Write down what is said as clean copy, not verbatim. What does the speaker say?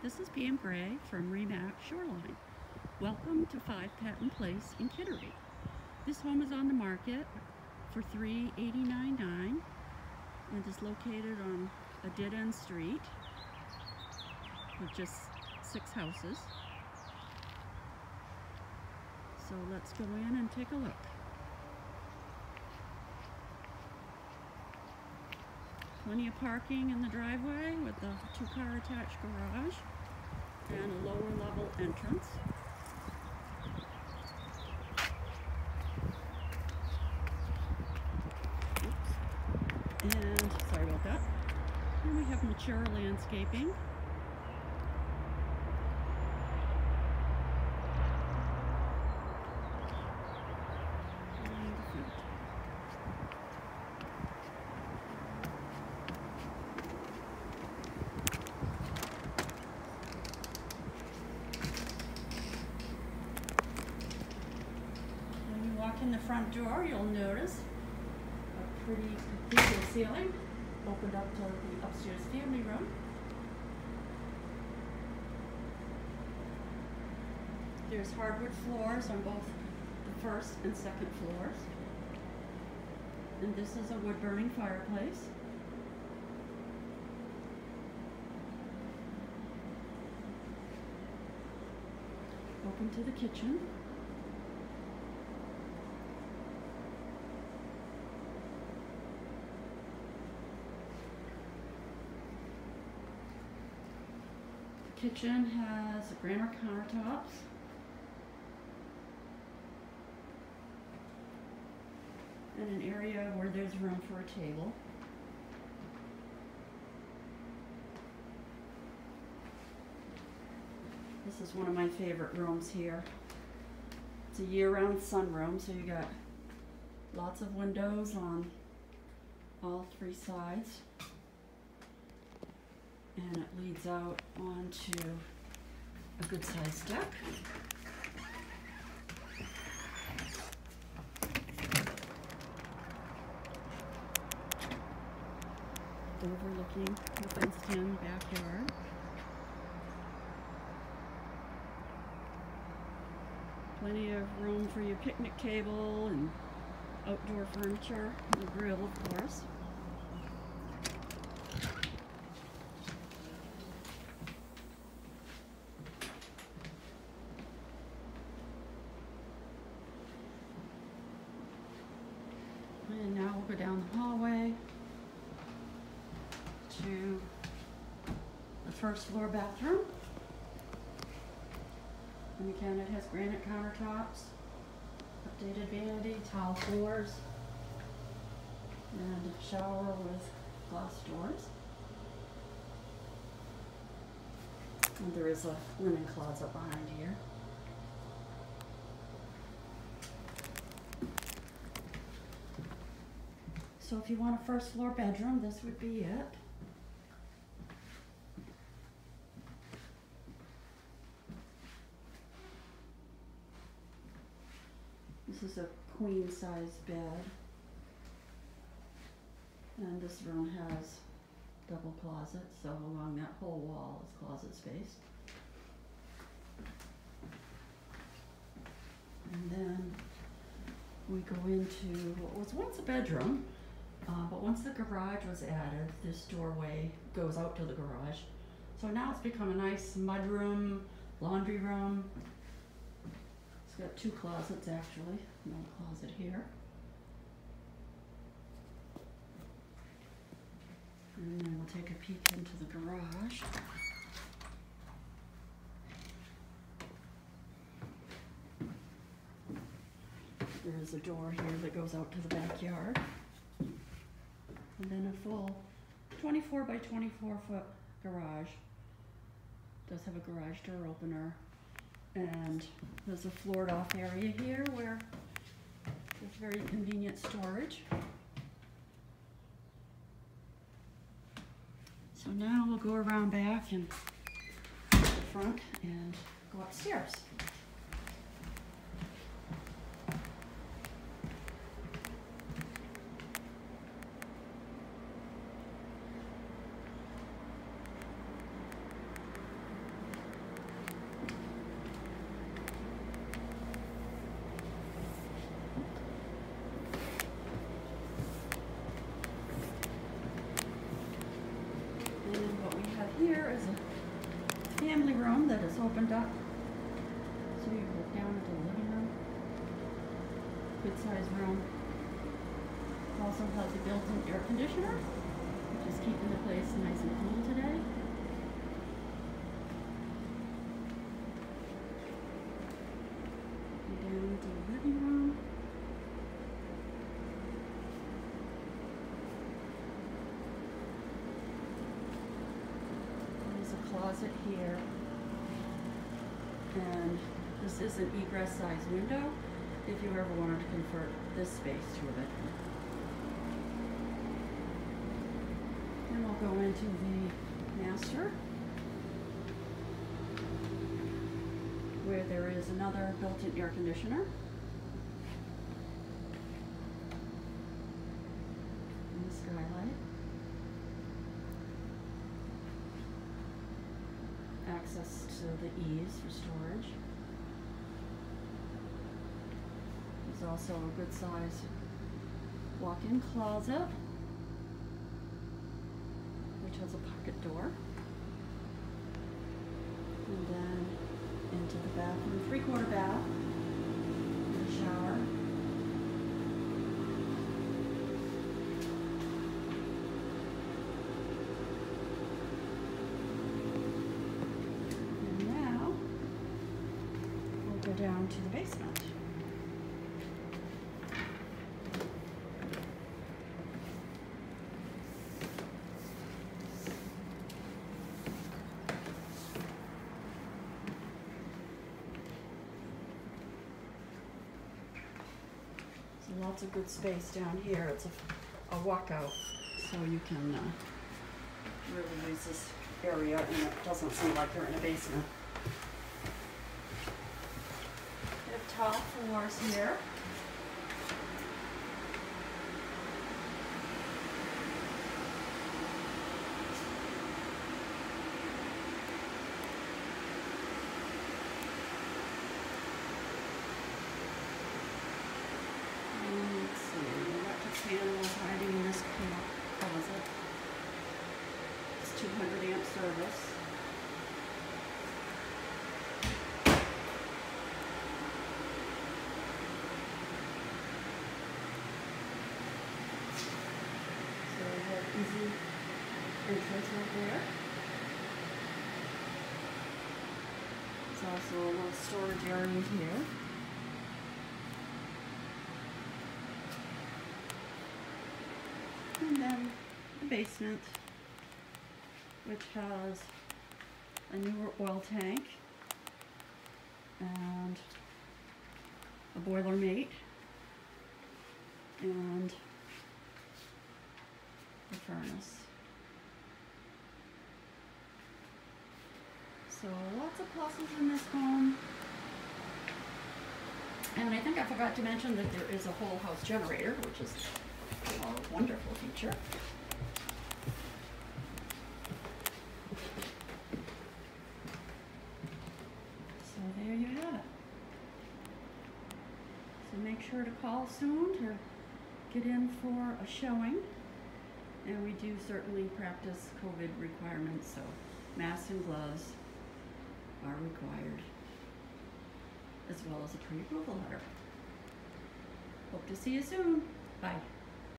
this is Pam Gray from Remax Shoreline. Welcome to 5 Patten Place in Kittery. This home is on the market for $389.9 and is located on a dead-end street with just 6 houses. So let's go in and take a look. Plenty of parking in the driveway with the 2-car attached garage and a lower level entrance. Oops. And sorry about that. And we have mature landscaping. In the front door, you'll notice a pretty cathedral ceiling opened up to the upstairs family room. There's hardwood floors on both the first and second floors. And this is a wood-burning fireplace. Open to the kitchen. Kitchen has granite countertops, and an area where there's room for a table. This is one of my favorite rooms here. It's a year-round sunroom, so you got lots of windows on all 3 sides. And it leads out onto a good-sized deck. Overlooking the fenced-in backyard. Plenty of room for your picnic table and outdoor furniture, and a grill, of course. And now we'll go down the hallway to the first floor bathroom. And again, it has granite countertops, updated vanity, tile floors, and a shower with glass doors. And there is a linen closet behind here. So if you want a first floor bedroom, this would be it. This is a queen size bed. And this room has double closets, so along that whole wall is closet space. And then we go into what was once a bedroom. But once the garage was added, this doorway goes out to the garage. So now it's become a nice mudroom, laundry room. It's got 2 closets actually, another closet here. And then we'll take a peek into the garage. There's a door here that goes out to the backyard. And then a full 24 by 24 foot garage. Does have a garage door opener. And there's a floored off area here where there's very convenient storage. So now we'll go around back and the front and go upstairs. opened up. So you look down at the living room. Good sized room. Also has a built-in air conditioner, which is keeping the place nice and cool today. And down to the living room. There's a closet here. And this is an egress size window if you ever wanted to convert this space to a bedroom. Then we'll go into the master, where there is another built-in air conditioner. And the skylight. Access to the eaves for storage. There's also a good size walk-in closet, which has a pocket door. And then into the bathroom, 3/4 bath, and a shower. And now we'll go down to the basement. Lots of good space down here. It's a walkout, so you can really use this area, and it doesn't seem like you're in a basement. We have tile floors here. Panels hiding in this closet. It's 200 amp service. So we have easy entrance right there. There's also a little storage area here. And then the basement, which has a newer oil tank and a boiler mate and the furnace. So lots of pluses in this home. And I think I forgot to mention that there is a whole house generator, which is a wonderful feature. So there you have it. So make sure to call soon to get in for a showing. And we do certainly practice COVID requirements, so masks and gloves are required, as well as a pre-approval letter. Hope to see you soon. Bye.